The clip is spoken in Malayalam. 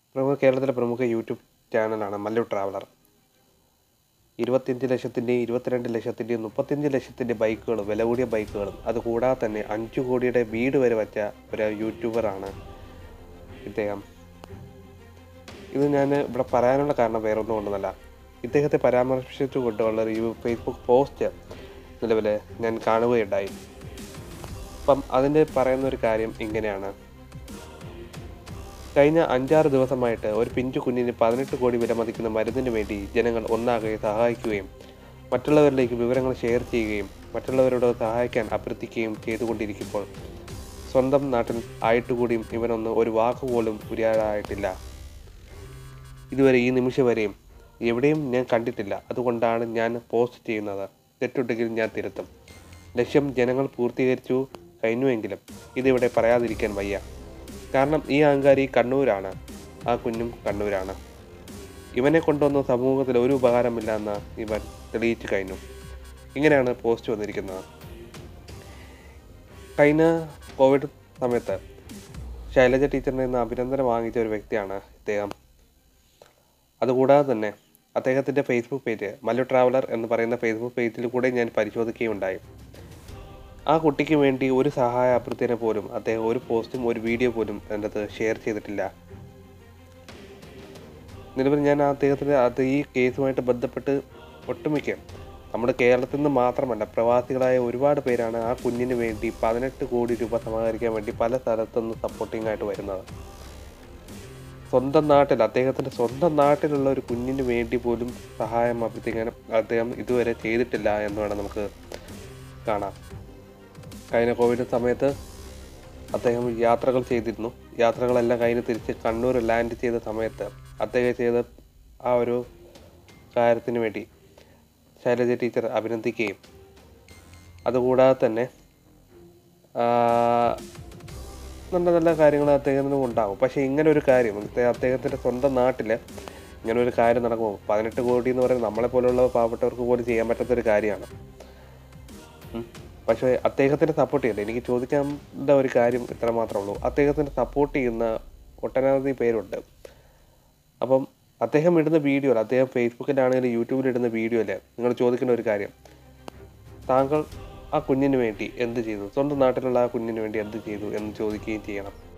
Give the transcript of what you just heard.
കേരളത്തിലെ പ്രമുഖ യൂട്യൂബ് ചാനലാണ് mallutraveller. 25 ലക്ഷത്തിൻ്റെയും 22 ലക്ഷത്തിൻ്റെയും 35 ലക്ഷത്തിൻ്റെ ബൈക്കുകളും, വില കൂടിയ ബൈക്കുകളും, അതുകൂടാതെ തന്നെ 5 കോടിയുടെ വീട് വരെ വച്ച ഒരു യൂട്യൂബറാണ് ഇദ്ദേഹം. ഇത് ഞാൻ ഇവിടെ പറയാനുള്ള കാരണം വേറൊന്നും കൊണ്ടൊന്നുമല്ല. ഇദ്ദേഹത്തെ പരാമർശിച്ചുകൊണ്ടുള്ള ഒരു ഫേസ്ബുക്ക് പോസ്റ്റ് നിലവിൽ ഞാൻ കാണുകയുണ്ടായി. അപ്പം അതിൻ്റെ പറയുന്ന ഒരു കാര്യം ഇങ്ങനെയാണ്. കഴിഞ്ഞ 5-6 ദിവസമായിട്ട് ഒരു പിഞ്ചു കുഞ്ഞിന് 18 കോടി വില മതിക്കുന്ന മരുന്നിന് വേണ്ടി ജനങ്ങൾ ഒന്നാകെ സഹായിക്കുകയും മറ്റുള്ളവരിലേക്ക് വിവരങ്ങൾ ഷെയർ ചെയ്യുകയും മറ്റുള്ളവരോട് സഹായിക്കാൻ അഭ്യർത്ഥിക്കുകയും ചെയ്തുകൊണ്ടിരിക്കുമ്പോൾ സ്വന്തം നാട്ടിൽ ആയിട്ടുകൂടിയും ഇവനൊന്ന് ഒരു വാക്കുപോലും ഉരിയാടായിട്ടില്ല. ഇതുവരെ ഈ നിമിഷം വരെയും എവിടെയും ഞാൻ കണ്ടിട്ടില്ല. അതുകൊണ്ടാണ് ഞാൻ പോസ്റ്റ് ചെയ്യുന്നത്. തെറ്റുണ്ടെങ്കിൽ ഞാൻ തിരുത്തും. ലക്ഷ്യം ജനങ്ങൾ പൂർത്തീകരിച്ചു കഴിഞ്ഞുവെങ്കിലും ഇതിവിടെ പറയാതിരിക്കാൻ വയ്യ. കാരണം ഈ അഹങ്കാരി കണ്ണൂരാണ്, ആ കുഞ്ഞും കണ്ണൂരാണ്. ഇവനെ കൊണ്ടൊന്നും സമൂഹത്തിൽ ഒരു ഉപകാരമില്ല എന്ന് ഇവൻ തെളിയിച്ചു കഴിഞ്ഞു. ഇങ്ങനെയാണ് പോസ്റ്റ് വന്നിരിക്കുന്നത്. കഴിഞ്ഞ കോവിഡ് സമയത്ത് ശൈലജ ടീച്ചറിൽ നിന്ന് അഭിനന്ദനം വാങ്ങിച്ച ഒരു വ്യക്തിയാണ് ഇദ്ദേഹം. അതുകൂടാതെ തന്നെ അദ്ദേഹത്തിൻ്റെ ഫേസ്ബുക്ക് പേജ് mallutraveller എന്ന് പറയുന്ന ഫേസ്ബുക്ക് പേജിൽ കൂടെ ഞാൻ പരിശോധിക്കുകയുണ്ടായി. ആ കുട്ടിക്ക് വേണ്ടി ഒരു സഹായ അഭ്യർത്ഥന പോലും അദ്ദേഹം ഒരു പോസ്റ്റും ഒരു വീഡിയോ പോലും എൻ്റെ അടുത്ത് ഷെയർ ചെയ്തിട്ടില്ല. നിലവിൽ ഞാൻ അദ്ദേഹത്തിൻ്റെ ഈ കേസുമായിട്ട് ബന്ധപ്പെട്ട് ഒട്ടുമിക്ക നമ്മുടെ കേരളത്തിൽ നിന്ന് മാത്രമല്ല പ്രവാസികളായ ഒരുപാട് പേരാണ് ആ കുഞ്ഞിന് വേണ്ടി 18 കോടി രൂപ സമാഹരിക്കാൻ വേണ്ടി പല സ്ഥലത്തുനിന്ന് സപ്പോർട്ടിംഗ് ആയിട്ട് വരുന്നത്. സ്വന്തം നാട്ടിൽ, അദ്ദേഹത്തിൻ്റെ സ്വന്തം നാട്ടിലുള്ള ഒരു കുഞ്ഞിന് വേണ്ടി പോലും സഹായം അഭ്യർത്ഥിക്കാനും അദ്ദേഹം ഇതുവരെ ചെയ്തിട്ടില്ല എന്ന് വേണം നമുക്ക് കാണാം. കഴിഞ്ഞ കോവിഡ് സമയത്ത് അദ്ദേഹം യാത്രകൾ ചെയ്തിരുന്നു. യാത്രകളെല്ലാം കഴിഞ്ഞ് തിരിച്ച് കണ്ണൂർ ലാൻഡ് ചെയ്ത സമയത്ത് അദ്ദേഹം ചെയ്ത ആ ഒരു കാര്യത്തിന് വേണ്ടി ശൈലജ ടീച്ചർ അഭിനന്ദിക്കുകയും അതുകൂടാതെ തന്നെ നല്ല നല്ല കാര്യങ്ങൾ അദ്ദേഹത്തിന് ഉണ്ടാകും. പക്ഷേ ഇങ്ങനെ ഒരു കാര്യം അദ്ദേഹത്തിൻ്റെ സ്വന്തം നാട്ടിൽ ഇങ്ങനെ ഒരു കാര്യം നടക്കുമ്പോൾ 18 കോടി എന്ന് പറയുന്നത് നമ്മളെപ്പോലുള്ള പാവപ്പെട്ടവർക്ക് പോലും ചെയ്യാൻ പറ്റാത്തൊരു കാര്യമാണ്. പക്ഷേ അദ്ദേഹത്തിനെ സപ്പോർട്ട് ചെയ്യണ്ടേ? എനിക്ക് ചോദിക്കേണ്ട ഒരു കാര്യം ഇത്ര മാത്രമേ ഉള്ളൂ. അദ്ദേഹത്തിനെ സപ്പോർട്ട് ചെയ്യുന്ന ഒട്ടനവധി പേരുണ്ട്. അപ്പം അദ്ദേഹം ഇടുന്ന വീഡിയോയിൽ, അദ്ദേഹം ഫേസ്ബുക്കിലാണെങ്കിലും യൂട്യൂബിലിടുന്ന വീഡിയോയിൽ നിങ്ങൾ ചോദിക്കേണ്ട ഒരു കാര്യം, താങ്കൾ ആ കുഞ്ഞിന് വേണ്ടി എന്ത് ചെയ്തു, സ്വന്തം നാട്ടിലുള്ള ആ കുഞ്ഞിന് വേണ്ടി എന്ത് ചെയ്തു എന്ന് ചോദിക്കുകയും ചെയ്യണം.